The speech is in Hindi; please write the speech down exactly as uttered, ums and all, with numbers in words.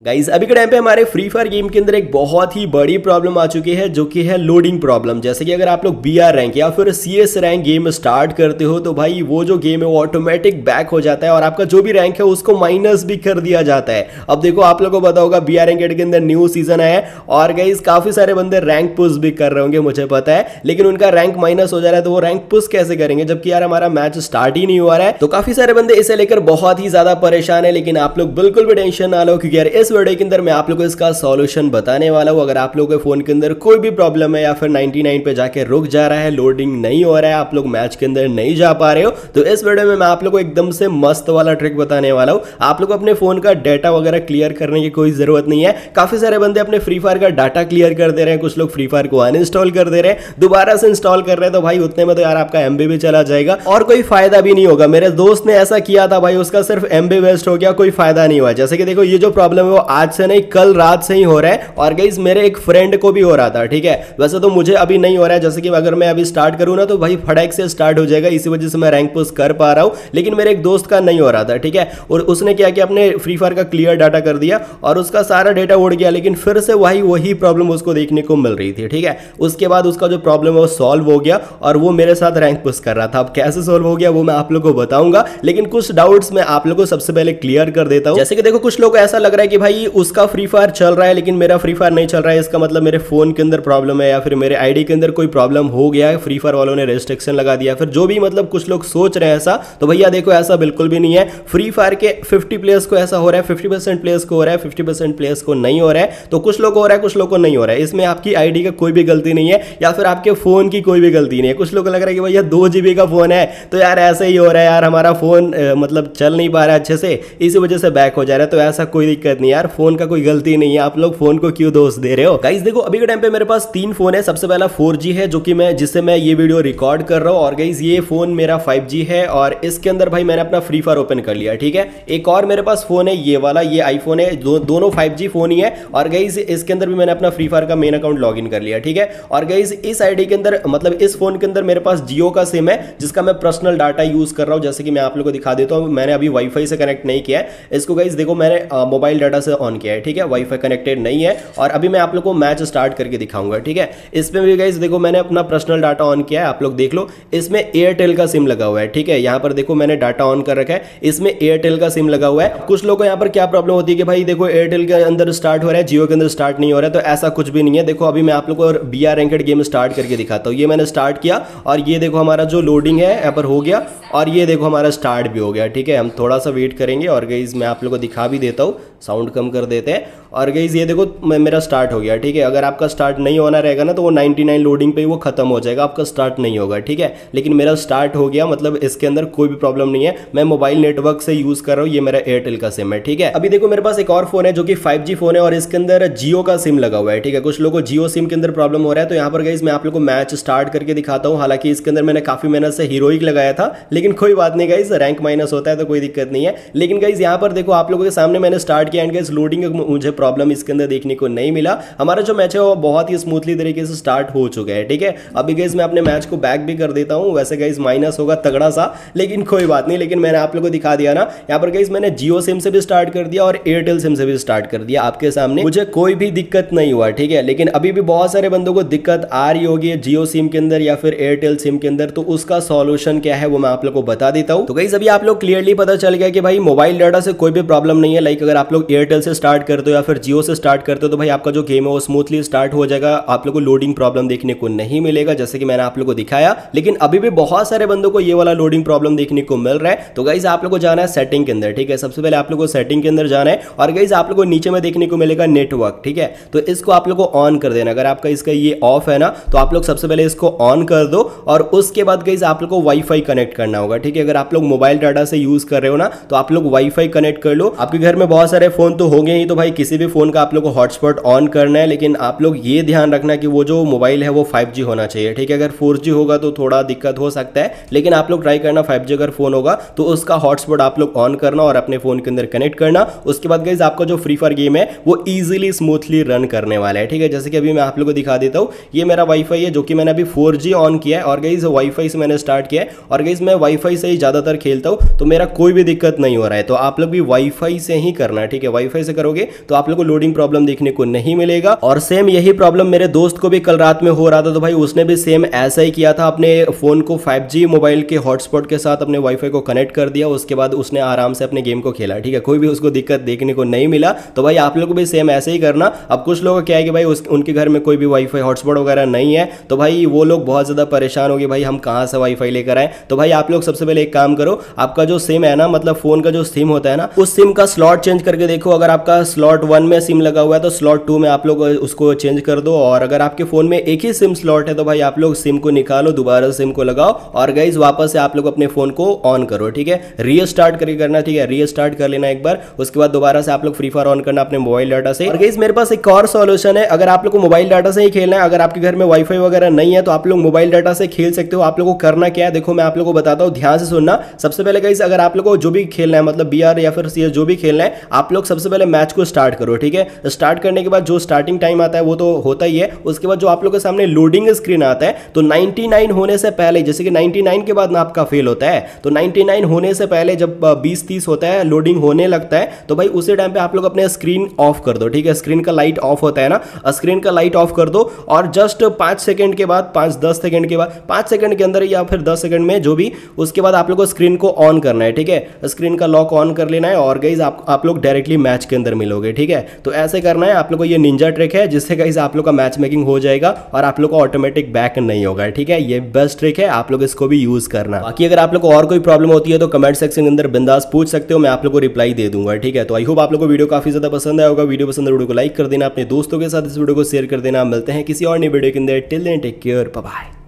गाइज अभी के टाइम पे हमारे फ्री फायर गेम के अंदर एक बहुत ही बड़ी प्रॉब्लम आ चुकी है जो कि है लोडिंग प्रॉब्लम। जैसे कि अगर आप लोग बी आर रैंक या फिर C S rank game start करते हो तो भाई वो जो गेम है वो ऑटोमेटिक बैक हो जाता है और आपका जो भी रैंक है उसको माइनस भी कर दिया जाता है। अब देखो आप लोगों को पता होगा बी आर रैंक के अंदर न्यू सीजन आया है और गाइज काफी सारे बंदे रैंक पुश भी कर रहे होंगे मुझे पता है, लेकिन उनका रैंक माइनस हो जा रहा है तो वो रैंक पुश कैसे करेंगे जबकि यार हमारा मैच स्टार्ट ही नहीं हुआ रहा है। तो काफी सारे बंदे इसे लेकर बहुत ही ज्यादा परेशान है, लेकिन आप लोग बिल्कुल भी टेंशन ना लो क्योंकि यार इस वीडियो के अंदर मैं आप को इसका सॉल्यूशन बताने वाला हूं। अगर आप लोगों के फोन के अंदर कोई भी प्रॉब्लम है या फिर निन्यानवे पे जाके रुक जा रहा है, लोडिंग नहीं हो रहा है, आप लोग मैच के अंदर नहीं जा पा रहे हो, तो इस वीडियो में मैं आप लोगों को एकदम से मस्त वाला ट्रिक बताने वाला हूं। आप लोग अपने फोन का डाटा वगैरह क्लियर करने की कोई जरूरत नहीं है। काफी सारे बंदे अपने फ्री फायर का डाटा क्लियर कर दे रहे हैं, कुछ लोग फ्री फायर को अनइंस्टॉल कर दे रहे हैं, दोबारा से इंस्टॉल कर रहे हैं, तो भाई उतने में तो यार आपका एमबी भी चला जाएगा और कोई फायदा भी नहीं होगा। मेरे दोस्त ने ऐसा किया था भाई, उसका सिर्फ एमबी वेस्ट हो गया, कोई फायदा नहीं हुआ। जैसे कि देखो ये जो प्रॉब्लम है वो आज से नहीं कल रात से ही हो रहा है और गाइस मेरे एक फ्रेंड को भी हो रहा था, ठीक है। वैसे तो मुझे अभी नहीं हो रहा है, जैसे कि अगर मैं अभी स्टार्ट करूं ना तो भाई फटाक से स्टार्ट हो जाएगा, इसी वजह से मैं रैंक पुश कर पा रहा हूं, लेकिन मेरे एक दोस्त का नहीं हो रहा था, ठीक है। और उसने क्या किया, अपने फ्री फायर का क्लियर डाटा कर दिया और उसका सारा डेटा उड़ गया, लेकिन फिर से वही वही प्रॉब्लम उसको देखने को मिल रही थी, ठीक है। उसके बाद उसका जो प्रॉब्लम है वो सॉल्व हो गया और वो मेरे साथ रैंक पुश कर रहा था। अब कैसे सॉल्व हो गया वो मैं आप लोगों को बताऊंगा, लेकिन कुछ डाउट्स मैं आप लोगों को सबसे पहले क्लियर कर देता हूं। जैसे कि देखो कुछ लोगों को ऐसा लग रहा है कि भाई उसका फ्री फायर चल रहा है लेकिन मेरा फ्री फायर नहीं चल रहा है, इसका मतलब मेरे फोन के अंदर प्रॉब्लम है या फिर मेरे आईडी के अंदर कोई प्रॉब्लम हो गया है, फ्री फायर वालों ने रेस्ट्रिक्शन लगा दिया, फिर जो भी मतलब कुछ लोग सोच रहे हैं ऐसा, तो भैया देखो ऐसा बिल्कुल भी नहीं है। फ्री फायर के पचास प्लेयर्स को ऐसा हो रहा है, पचास परसेंट प्लेयर्स को हो रहा है, पचास परसेंट प्लेयर्स को नहीं हो रहा है, तो कुछ लोग हो रहा है कुछ लोग को नहीं हो रहा है। इसमें आपकी आईडी का कोई भी गलती नहीं है या फिर आपके फोन की कोई भी गलती नहीं है। कुछ लोग को लग रहा है कि भैया दो जीबी का फोन है तो यार ऐसे ही हो रहा है, यार हमारा फोन मतलब चल नहीं पा रहा है अच्छे से, इसी वजह से बैक हो जा रहा है, तो ऐसा कोई दिक्कत नहीं यार, फोन का कोई गलती नहीं है, आप लोग फोन को क्यों दोष दे रहे हो। गाइस देखो अभी के टाइम पे मेरे पास तीन फोन है। सबसे पहला फोर जी है जो कि मैं जिससे मैं ये वीडियो रिकॉर्ड कर रहा हूं, और गाइस ये फोन मेरा फाइव जी है और इसके अंदर भाई मैंने अपना फ्री फायर ओपन कर लिया, ठीक है। एक और मेरे पास फोन है ये वाला, ये आईफोन है, दो, दोनों फाइव जी फोन ही है और गाइस इसके अंदर भी मैंने अपना फ्री फायर का मेन अकाउंट लॉग इन कर लिया, ठीक है। और गाइस इस आईडी के अंदर मतलब इस फोन के अंदर मेरे पास जियो का सिम है जिसका मैं पर्सनल डाटा यूज कर रहा हूं। जैसे कि मैं आप लोगों को दिखा देता हूं, मैंने अभी वाईफाई से कनेक्ट नहीं किया है इसको, गाइस देखो मैंने मोबाइल डाटा से ऑन किया है, ठीक है, वाईफाई कनेक्टेड नहीं है। और अभी मैं आप लोग को मैच स्टार्ट करके दिखाऊंगा, ठीक है। इसमें भी गाइस देखो मैंने अपना पर्सनल डाटा ऑन किया है, आप लोग देख लो, इसमें एयरटेल का सिम लगा हुआ है, ठीक है। यहां पर देखो मैंने डाटा ऑन कर रखा है, इसमें एयरटेल का सिम लगा हुआ है। कुछ लोगों को यहां पर क्या प्रॉब्लम होती है कि भाई देखो एयरटेल के अंदर स्टार्ट हो रहा है, जियो के अंदर स्टार्ट नहीं हो रहा है, तो ऐसा कुछ भी नहीं है। देखो अभी मैं आप लोग को B R ranked game start करके दिखाता हूं। ये मैंने स्टार्ट किया और ये देखो हमारा जो लोडिंग है यहाँ पर हो गया और ये देखो हमारा स्टार्ट भी हो गया, ठीक है। हम थोड़ा सा वेट करेंगे और गाइस मैं आप लोग को दिखा भी देता हूँ, साउंड कम कर देते हैं और गाइस ये देखो मेरा स्टार्ट हो गया, ठीक है। अगर आपका स्टार्ट नहीं होना रहेगा ना तो वो निन्यानवे लोडिंग पे ही वो खत्म हो जाएगा, आपका स्टार्ट नहीं होगा, ठीक है। लेकिन मेरा स्टार्ट हो गया, मतलब इसके अंदर कोई भी प्रॉब्लम नहीं है। मैं मोबाइल नेटवर्क से यूज कर रहा हूँ, ये मेरा एयरटेल का सिम है, ठीक है। अभी देखो मेरे पास एक और फोन है जो कि फाइव जी फोन है और इसके अंदर जियो का सिम लगा हुआ है, ठीक है। कुछ लोगों को जियो सिम के अंदर प्रॉब्लम हो रहा है, तो यहाँ पर गाइस मैं आप लोग को मैच स्टार्ट करके दिखाता हूँ। हालांकि इसके अंदर मैंने काफी मेहनत से हीरोइक लगाया था, लेकिन कोई बात नहीं गाइस, रैंक माइनस होता है तो कोई दिक्कत नहीं है। लेकिन गाइस यहाँ पर देखो आप लोगों के सामने मैंने स्टार्ट किया एंड गाइस लोडिंग मुझे प्रॉब्लम इसके अंदर देखने को नहीं मिला। हमारा जो मैच है वो बहुत ही स्मूथली तरीके से स्टार्ट हो चुका है, ठीक है। अभी गाइस मैं अपने मैच को बैक भी कर देता हूं, वैसे गाइस माइनस होगा तगड़ा सा, लेकिन कोई बात नहीं। लेकिन मैंने आप लोगों को दिखा दिया ना, यहाँ पर गाइस मैंने जियो सिम से भी स्टार्ट कर दिया और एयरटेल सिम से भी स्टार्ट कर दिया आपके सामने, मुझे कोई भी दिक्कत नहीं हुआ, ठीक है। लेकिन अभी भी बहुत सारे बंदों को दिक्कत आ रही होगी जियो सिम के अंदर या फिर एयरटेल सिम के अंदर, तो उसका सॉल्यूशन क्या है वो मैं आप लोग को बता देता हूं। तो गाइस अभी आप लोग क्लियरली पता चल गया कि भाई मोबाइल डाटा से कोई भी प्रॉब्लम नहीं है। लाइक अगर आप लोग एयरटेल से स्टार्ट करते हो या फिर जियो से स्टार्ट करते हो तो भाई आपका जो गेम है वो स्मूथली स्टार्ट हो जाएगा, आप लोग को लोडिंग प्रॉब्लम देखने को नहीं मिलेगा, जैसे कि मैंने आप लोग को दिखाया। लेकिन अभी भी बहुत सारे बंदों को ये वाला लोडिंग प्रॉब्लम देखने को मिल रहा है। तो गाइस आप लोग को जाना है सेटिंग के अंदर, ठीक है। सबसे पहले आप लोग को सेटिंग के अंदर जाना है और गाइस आप लोग को नीचे में देखने को मिलेगा नेटवर्क, ठीक है। तो इसको आप लोग को ऑन कर देना। अगर आपका इसका ये ऑफ है ना तो आप लोग सबसे पहले इसको ऑन कर दो और उसके बाद गाइस आप लोग को वाईफाई कनेक्ट करना होगा, ठीक है। अगर आप लोग मोबाइल डाटा से यूज कर रहे हो ना तो आप लोग वाईफाई कनेक्ट कर लो। आपके घर में बहुत सारे फोन तो होंगे ही, तो भाई किसी भी फोन का आप लोग को हॉटस्पॉट ऑन करना है, लेकिन आप लोग ये ध्यान रखना कि वो जो मोबाइल है वो फाइव जी होना चाहिए, ठीक है। अगर फोर जी होगा तो थोड़ा दिक्कत हो सकता है, लेकिन आप लोग ट्राई करना फाइव जी अगर फोन होगा तो उसका हॉटस्पॉट आप लोग ऑन करना और अपने फोन के अंदर कनेक्ट करना। उसके बाद गाइस आपका जो फ्री फायर गेम है वो इजीली स्मूथली रन करने वाला है, ठीक है। जैसे कि अभी मैं आप लोग को दिखा देता हूँ, ये मेरा वाईफाई है जो कि मैंने अभी फोर जी ऑन किया है और गाइस वाईफाई से मैंने स्टार्ट किया है और गाइस मैं वाईफाई से ही ज्यादातर खेलता हूँ तो मेरा कोई भी दिक्कत नहीं हो रहा है। तो आप लोग भी वाईफाई से ही करना, ठीक है, वाईफाई से करोगे तो आप लोग को लोडिंग प्रॉब्लम देखने को नहीं मिलेगा। और सेम यही प्रॉब्लम मेरे दोस्त को भी कल रात में हो रहा था, तो भाई उसने भी सेम ऐसा ही किया था, अपने फोन को फाइव जी मोबाइल के हॉटस्पॉट के साथ अपने वाईफाई को कनेक्ट कर दिया, उसके बाद उसने आराम से अपने गेम को खेला, ठीक है, कोई भी उसको दिक्कत देखने को नहीं मिला। तो भाई आप लोग को भी सेम ऐसे ही करना। अब कुछ लोग क्या है कि भाई उस, उनके घर में कोई भी वाईफाई हॉटस्पॉट वगैरह नहीं है, तो भाई वो लोग बहुत ज्यादा परेशान हो गए, भाई हम कहाँ से वाईफाई लेकर आए। तो भाई आप लोग सबसे पहले एक काम करो, आपका जो सिम है ना, मतलब फोन का जो सिम होता है ना, उस सिम का स्लॉट चेंज करके देखो। अगर आपका स्लॉट वन में सिम लगा हुआ है तो स्लॉट टू में आप लोग उसको चेंज कर दो। और अगर आपके फोन में एक ही सिम स्लॉट है तो भाई आप लोग सिम को निकालो, दोबारा सिम को लगाओ और गाइज वापस से आप लोग अपने फोन को ऑन करो, ठीक है, रीस्टार्ट करके करना, ठीक है, रीस्टार्ट कर लेना एक बार, उसके बाद दोबारा से आप लोग फ्री फायर ऑन करना अपने मोबाइल डाटा से। और गाइज मेरे पास एक और सॉल्यूशन है, अगर आप लोग को मोबाइल डाटा से ही खेलना है, अगर आपके घर में वाईफाई वगैरह नहीं है तो आप लोग मोबाइल डाटा से खेल सकते हो। आप लोग को करना क्या है देखो, मैं आप लोग को बताता हूँ, ध्यान से सुनना। सबसे पहले गाइज अगर आप लोग को जो भी खेलना है, मतलब बीआर या फिर सीएस जो भी खेलना है, आप लोग सबसे पहले मैच को स्टार्ट करो, ठीक है। स्टार्ट करने के बाद जो स्टार्टिंग टाइम आता है वो तो होता ही है, उसके बाद जो आप लोग के सामने लोडिंग स्क्रीन आता है, तो निन्यानवे होने से पहले, जैसे कि निन्यानवे के बाद ना आपका फेल होता है, तो निन्यानवे होने से पहले जब बीस तीस होता है, लोडिंग होने लगता है, तो भाई उसी टाइम पे आप लोग अपने स्क्रीन ऑफ कर दो, ठीक है, स्क्रीन का लाइट ऑफ होता है ना, स्क्रीन का लाइट ऑफ कर दो। और जस्ट पांच सेकंड के बाद, पांच दस सेकंड के बाद, पांच सेकंड के अंदर या फिर दस सेकंड में जो भी, उसके बाद आप लोग को स्क्रीन को ऑन करना है, ठीक है, स्क्रीन का लॉक ऑन कर लेना है और गाइज आप आप लोग डायरेक्टली मैच के अंदर मिलोगे, ठीक है। तो ऐसे करना है आप लोग को, ये निंजा ट्रिक है जिससे गाइज आप लोग का मैच मेकिंग हो जाएगा और आप लोग को ऑटोमेटिक बैक नहीं होगा, ठीक है। ये बेस्ट ट्रिक है, आप लोग इसको भी यूज करना। बाकी अगर आप लोग को और कोई प्रॉब्लम होती है तो कमेंट सेक्शन के अंदर बिंदास पूछ सकते हो, मैं आप लोग को रिप्लाई दे दूंगा, ठीक है। तो आई होप आप लोग को वीडियो काफी ज्यादा पसंद आया होगा। वीडियो पसंद है वीडियो को लाइक कर देना, अपने दोस्तों के साथ इस वीडियो को शेयर कर देना। मिलते हैं किसी और नई वीडियो के अंदर, till then take care, bye bye.